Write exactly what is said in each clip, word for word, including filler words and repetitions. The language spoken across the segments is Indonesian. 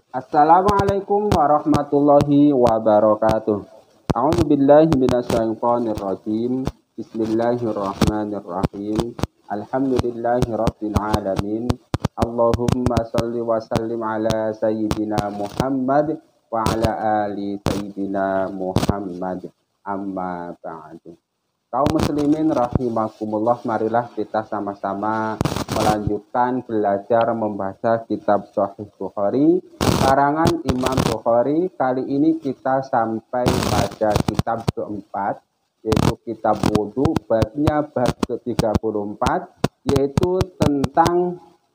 Assalamualaikum warahmatullahi wabarakatuh. A'udzu billahi minasyaitonir rajim. Bismillahirrahmanirrahim. Alhamdulillahi rabbil alamin. Allahumma shalli wa sallim ala sayyidina Muhammad wa ala ali sayyidina Muhammad. Amma ba'du. Kaum muslimin rahimakumullah, marilah kita sama-sama melanjutkan belajar membaca kitab Sahih Bukhari karangan Imam Bukhari. Kali ini kita sampai pada kitab keempat, yaitu kitab wudhu, babnya bab ke tiga puluh empat, yaitu tentang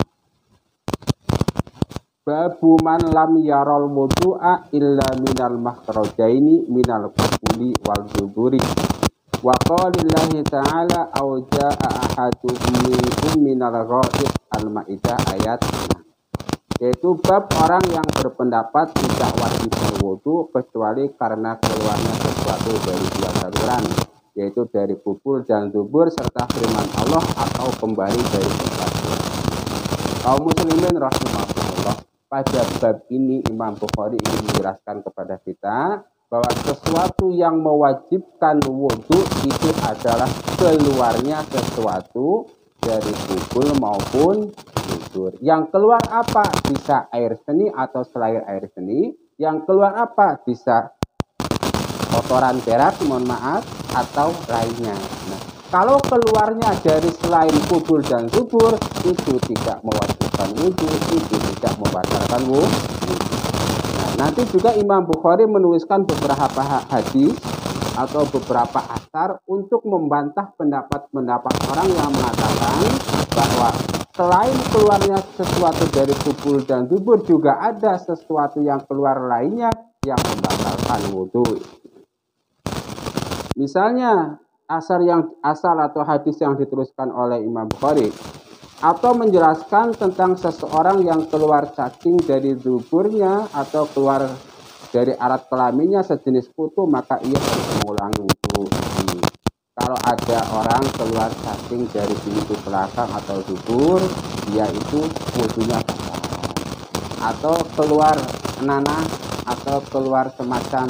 babu man lam yarol wudhu'a illa minal makhrajaini minal qubuli wal duburi. Wa qalillahi ta'ala aw ja'a ahadukum minkum minal ghaib, Al-Maidah ayat enam. Yaitu bab orang yang berpendapat tidak wajib berwudu kecuali karena keluarnya sesuatu dari dua saluran, yaitu dari kubul dan dubur, serta firman Allah atau kembali dari sesuatu. Kaum muslimin rahimahullah, pada bab ini Imam Bukhari ingin menjelaskan kepada kita bahwa sesuatu yang mewajibkan wudhu itu adalah keluarnya sesuatu dari kubul maupun dubur. Yang keluar apa? Bisa air seni atau selain air seni. Yang keluar apa? Bisa kotoran berak, mohon maaf, atau lainnya. Nah, kalau keluarnya dari selain kubul dan dubur, itu tidak mewajibkan wudhu, itu tidak membatalkan wudhu. Nah, nanti juga Imam Bukhari menuliskan beberapa hadis atau beberapa asar untuk membantah pendapat-pendapat orang yang mengatakan bahwa selain keluarnya sesuatu dari kubul dan dubur, juga ada sesuatu yang keluar lainnya yang membatalkan wudhu. Misalnya asar yang asal atau hadis yang dituliskan oleh Imam Bukhari, atau menjelaskan tentang seseorang yang keluar cacing dari duburnya atau keluar dari alat kelaminnya sejenis kutu, maka ia harus mengulangi wudhu. Kalau ada orang keluar cacing dari pintu belakang atau dubur, dia itu wudhunya batal. Atau keluar nanah atau keluar semacam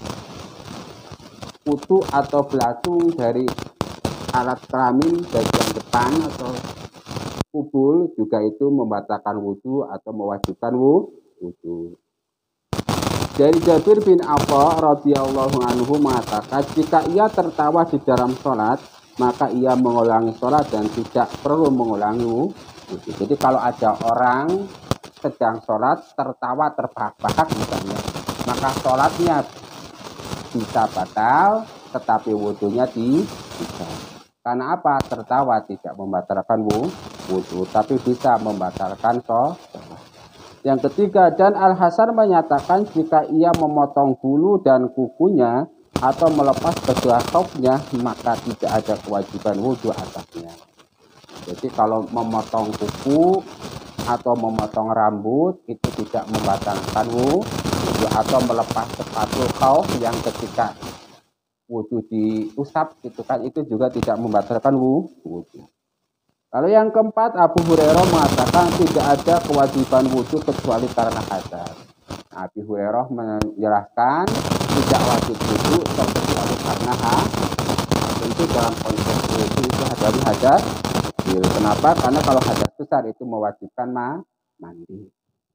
kutu atau belatung dari alat kelamin bagian depan atau kubul, juga itu membatalkan wudhu atau mewajibkan wudhu. Dari Jabir bin Atha radhiyallahu anhu mengatakan, jika ia tertawa di dalam sholat, maka ia mengulangi sholat dan tidak perlu mengulangi wudhu. Jadi kalau ada orang sedang sholat tertawa terbahak-bahak misalnya, maka sholatnya bisa batal, tetapi wudhunya tidak. Karena apa? Tertawa tidak membatalkan wudhu, tapi bisa membatalkan sholat. Yang ketiga, dan Al-Hasan menyatakan jika ia memotong bulu dan kukunya atau melepas kedua kaufnya, maka tidak ada kewajiban wudhu atasnya. Jadi kalau memotong kuku atau memotong rambut itu tidak membatalkan wudhu, atau melepas sepatu kauf yang ketika wudhu diusap itu kan, itu juga tidak membatalkan wudhu. Lalu yang keempat, Abu Hurairah mengatakan tidak ada kewajiban wudhu kecuali karena hadas. Abu Hurairah menjelaskan tidak wajib wudhu kecuali karena hadas. Tentu dalam konteks wudhu itu dari hadas. Kenapa? Karena kalau hadas besar itu mewajibkan mandi.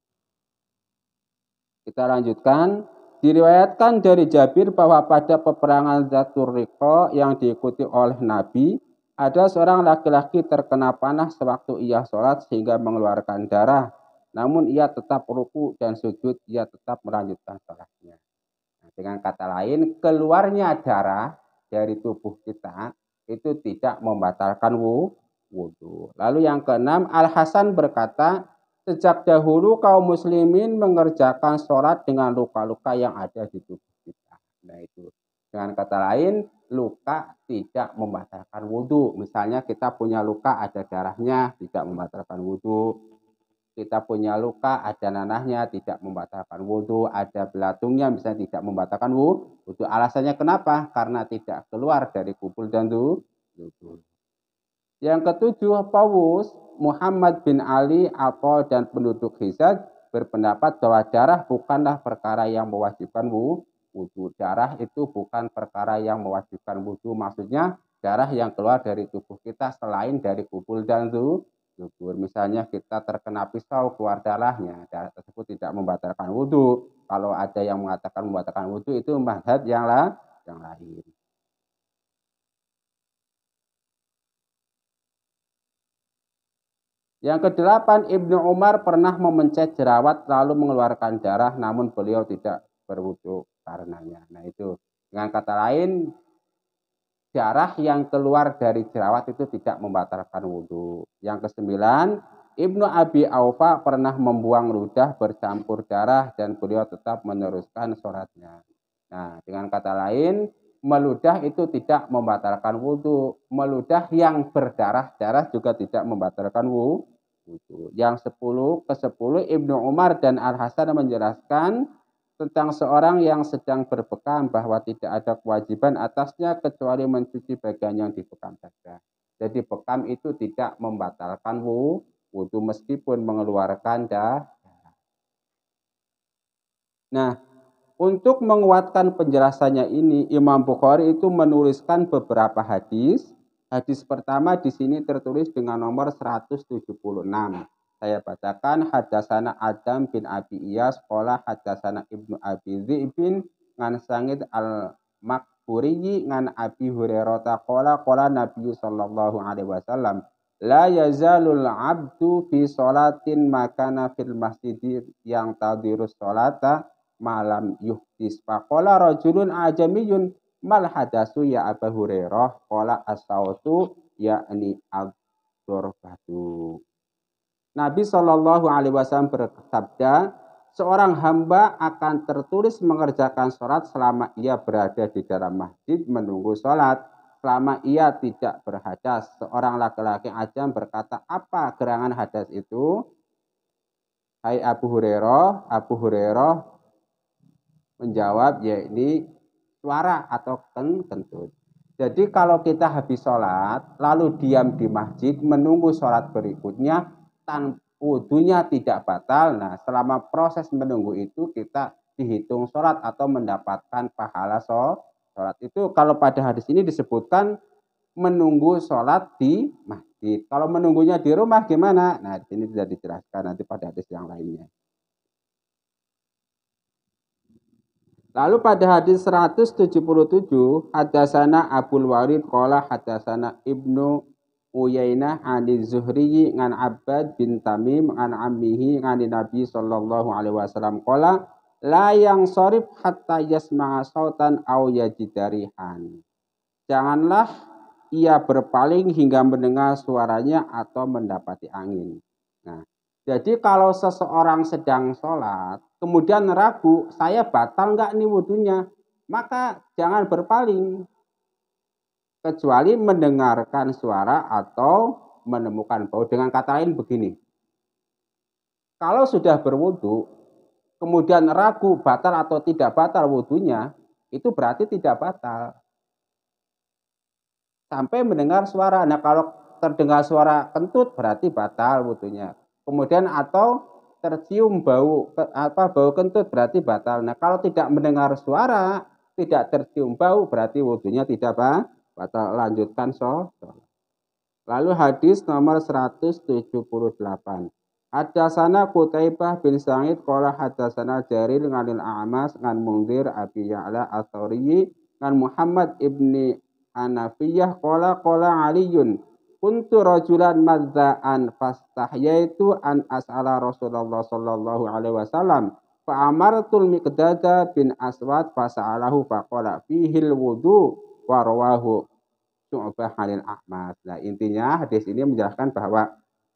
Kita lanjutkan. Diriwayatkan dari Jabir bahwa pada peperangan Dzatur Riqa yang diikuti oleh Nabi, ada seorang laki-laki terkena panah sewaktu ia sholat sehingga mengeluarkan darah. Namun ia tetap ruku dan sujud, ia tetap melanjutkan sholatnya. Nah, dengan kata lain, keluarnya darah dari tubuh kita itu tidak membatalkan wudhu. Lalu yang keenam, Al-Hasan berkata, sejak dahulu kaum muslimin mengerjakan sholat dengan luka-luka yang ada di tubuh kita. Nah itu. Dengan kata lain, luka tidak membatalkan wudhu. Misalnya kita punya luka ada darahnya, tidak membatalkan wudhu. Kita punya luka ada nanahnya, tidak membatalkan wudhu. Ada belatungnya misalnya tidak membatalkan wudhu. Alasannya kenapa? Karena tidak keluar dari kubul dan dubur. Yang ketujuh, Tawus, Muhammad bin Ali, Atha dan penduduk Hijaz berpendapat bahwa darah bukanlah perkara yang mewajibkan wudu. Darah itu bukan perkara yang mewajibkan wudu. Maksudnya darah yang keluar dari tubuh kita selain dari kubul dan dubur. Misalnya kita terkena pisau keluar darahnya, darah tersebut tidak membatalkan wudu. Kalau ada yang mengatakan membatalkan wudu itu mazhab yang, lah, yang lain. Yang kedelapan, Ibnu Umar pernah memencet jerawat lalu mengeluarkan darah namun beliau tidak berwudu karenanya. Nah itu, dengan kata lain, darah yang keluar dari jerawat itu tidak membatalkan wudu. Yang kesembilan, Ibnu Abi Aufa pernah membuang ludah bercampur darah dan beliau tetap meneruskan sholatnya. Nah, dengan kata lain, meludah itu tidak membatalkan wudu. Meludah yang berdarah-darah juga tidak membatalkan wudu. Yang sepuluh ke sepuluh Ibnu Umar dan Al-Hasan menjelaskan tentang seorang yang sedang berbekam bahwa tidak ada kewajiban atasnya kecuali mencuci bagian yang dibekam saja. Jadi bekam itu tidak membatalkan wudu meskipun mengeluarkan darah. Nah, untuk menguatkan penjelasannya ini, Imam Bukhari itu menuliskan beberapa hadis. Hadis pertama di sini tertulis dengan nomor seratus tujuh puluh enam. Saya bacakan, hadasana Adam bin Abi Iyas, qala hadasana Ibnu Abi Dhi'bin, ngan Sangid al-Makburi, ngan Abi Hurairah, qala qala Nabi sallallahu alaihi wasallam, la yazalul abdu fi sholatin makana fil masjidi yang tadirus sholata malam yuhdis. Faqala rajulun ajamiyun mal hadasu ya Abu Hurairah, qala as-sautu yakni ad-durbatu. Nabi Shallallahu alaihi wasallam bersabda, seorang hamba akan tertulis mengerjakan sholat selama ia berada di dalam masjid menunggu sholat, selama ia tidak berhadas. Seorang laki-laki ajam berkata, apa gerangan hadas itu? Hai Abu Hurairah, Abu Hurairah menjawab, yakni suara atau kentut. Jadi kalau kita habis sholat, lalu diam di masjid menunggu sholat berikutnya, tanpa wudunya tidak batal. Nah, selama proses menunggu itu kita dihitung sholat atau mendapatkan pahala sholat. Itu kalau pada hadis ini disebutkan menunggu sholat di masjid. Kalau menunggunya di rumah gimana? Nah, ini tidak dijelaskan nanti pada hadis yang lainnya. Lalu pada hadis seratus tujuh puluh tujuh, hadasana Abul Walid qala hadasana Ibnu Uyainah ani Zuhri ngan Abbad bin Tamim ngan ammihi ngan Nabi sallallahu alaihi wasallam qala la yang sorif hatta yasma'a sautan aw yajidarihan. Janganlah ia berpaling hingga mendengar suaranya atau mendapati angin. Nah, jadi kalau seseorang sedang sholat, kemudian ragu, saya batal nggak nih wudunya, maka jangan berpaling. Kecuali mendengarkan suara atau menemukan bau. Dengan kata lain begini, kalau sudah berwudu, kemudian ragu batal atau tidak batal wudunya, itu berarti tidak batal. Sampai mendengar suara. Nah, kalau terdengar suara kentut berarti batal wudunya. Kemudian atau tercium bau apa bau kentut berarti batal. Nah, kalau tidak mendengar suara, tidak tercium bau berarti wudunya tidak batal. Lanjutkan sholat. Lalu hadis nomor seratus tujuh puluh delapan. Hadasana Qutaibah bin Sa'id qala hadasana Jarir nganil A'mas ngan Mungdir Abi Ya'la Ats-Tsauri ngan Muhammad ibni Hanafiyah qala qala Aliyun kuntu rajulan madza'an fastahyaitu an as'ala Rasulullah sallallahu alaihi wasallam fa amartul Miqdad bin Aswad fasa'alahu faqala fihil wudu wa rawahu Syu'bah 'anil A'mas. Nah, intinya hadis ini menjelaskan bahwa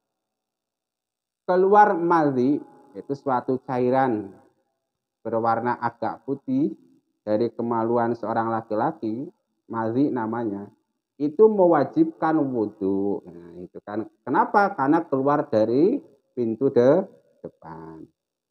keluar madhi itu suatu cairan berwarna agak putih dari kemaluan seorang laki-laki, madhi namanya, itu mewajibkan wudhu. Nah, itu kan kenapa? Karena keluar dari pintu de depan.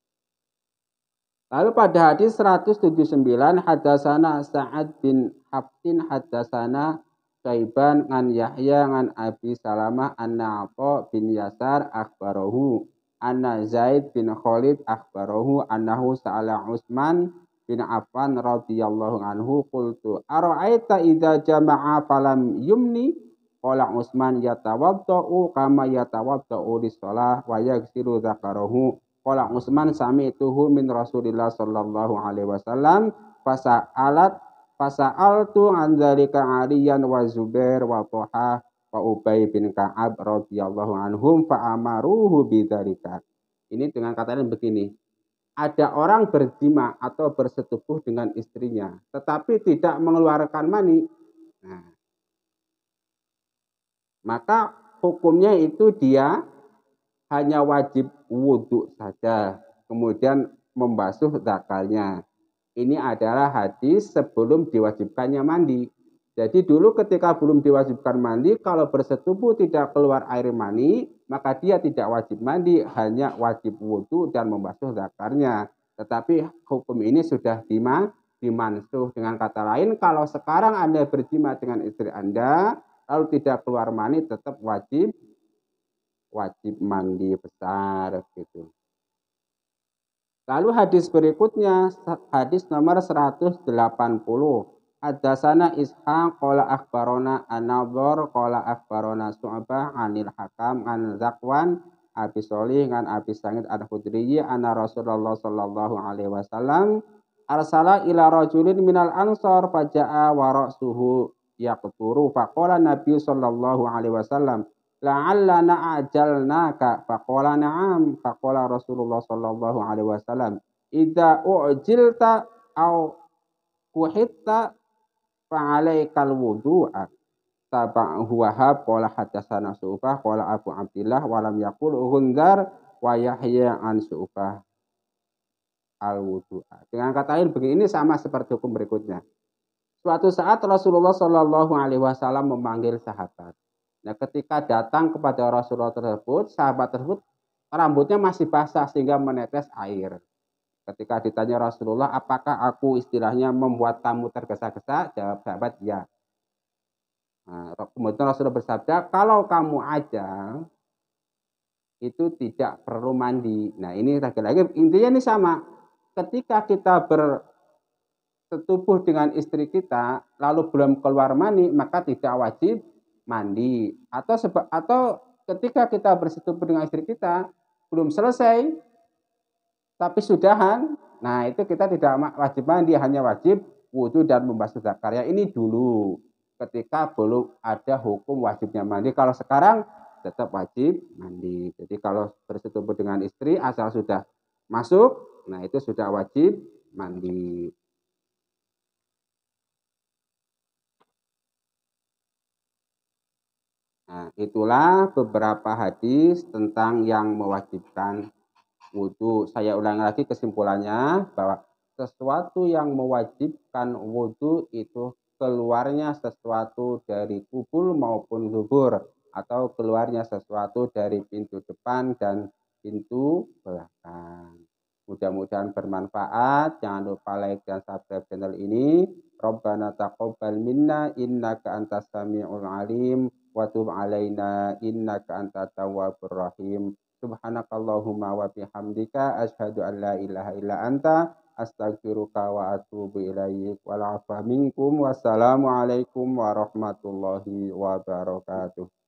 Lalu pada hadis seratus tujuh puluh sembilan, hadasana Sa'ad bin Hafsin hadasana Syaiban ngan Yahya ngan Abi Salamah anna Atha bin Yasar akhbarahu anna Zaid bin Khalid akhbarahu annahu sa'ala Utsman bin Affan radhiyallahu anhu qultu ara'aita idza jama'a falam yumni qala Utsman yatawaddau kama yatawaddau lis-shalah wa yaghsilu dzakarahu qala Utsman sami'tuhu min Rasulillah sallallahu alaihi wasallam fasa'alat fasa'altu an dzalika Aliyan wa Zubair wa Thahah wa Ubay bin Ka'ab radhiyallahu anhum fa amaruhu bidzalika. Ini dengan kata lain begini. Ada orang berjima atau bersetubuh dengan istrinya, tetapi tidak mengeluarkan mani. Nah, maka hukumnya itu dia hanya wajib wudhu saja, kemudian membasuh zakarnya. Ini adalah hadis sebelum diwajibkannya mandi. Jadi dulu ketika belum diwajibkan mandi, kalau bersetubuh tidak keluar air mani, maka dia tidak wajib mandi, hanya wajib wudhu dan membasuh zakarnya. Tetapi hukum ini sudah dimansuh. Dengan kata lain, kalau sekarang Anda berjima dengan istri Anda, lalu tidak keluar mani, tetap wajib wajib mandi besar gitu. Lalu hadis berikutnya, hadis nomor seratus delapan puluh. Haddatsana Ishaq qala akhbarana An-Nadhr qala akhbarana Syu'bah 'anil Hakam an Zakwan Abi Shalih an Abi Sa'id Al-Khudri anna Rasulullah sallallahu alaihi wasallam arsala ila rajulin minal ansar faja'a wa ra'suhu yaqturu faqala Nabi sallallahu alaihi wasallam la'allana ajalnaka faqala na'am faqala Rasulullah sallallahu alaihi wasallam idza u'jilta au kuhitta fa'alaikal wudu'a tabahu Wahab qala hadatsana Syu'bah qala Abu Abdillah wa lam yaqul Ghundar wa Yahya an Syu'bah al-wudu'a. Dengan kata lain begini, ini sama seperti hukum berikutnya. Suatu saat Rasulullah Shallallahu alaihi wasallam memanggil sahabat. Nah, ketika datang kepada Rasulullah tersebut, sahabat tersebut rambutnya masih basah sehingga menetes air. Ketika ditanya Rasulullah, apakah aku istilahnya membuat kamu tergesa-gesa? Jawab sahabat, ya. Nah, kemudian Rasulullah bersabda, kalau kamu ajal, itu tidak perlu mandi. Nah, ini lagi-lagi intinya ini sama. Ketika kita bersetubuh dengan istri kita, lalu belum keluar mani, maka tidak wajib mandi. Atau seba, atau ketika kita bersetubuh dengan istri kita, belum selesai, tapi sudahan, nah itu kita tidak wajib mandi, hanya wajib wudhu dan membasuh zakar. Ya, ini dulu ketika belum ada hukum wajibnya mandi. Kalau sekarang tetap wajib mandi. Jadi kalau bersetubuh dengan istri asal sudah masuk, nah itu sudah wajib mandi. Nah, itulah beberapa hadis tentang yang mewajibkan wudhu. Saya ulangi lagi kesimpulannya bahwa sesuatu yang mewajibkan wudhu itu keluarnya sesuatu dari kubul maupun dubur, atau keluarnya sesuatu dari pintu depan dan pintu belakang. Mudah-mudahan bermanfaat. Jangan lupa like dan subscribe channel ini. Rabbana taqabbal minna innaka antas samiul alim wa tub alaina innaka antat tawwabur rahim. Subhanakallahumma wa bihamdika asyhadu an la ilaha illa anta astaghfiruka wa atubu ilaik. Wal afa minkum. Wassalamualaikum warahmatullahi wabarakatuh.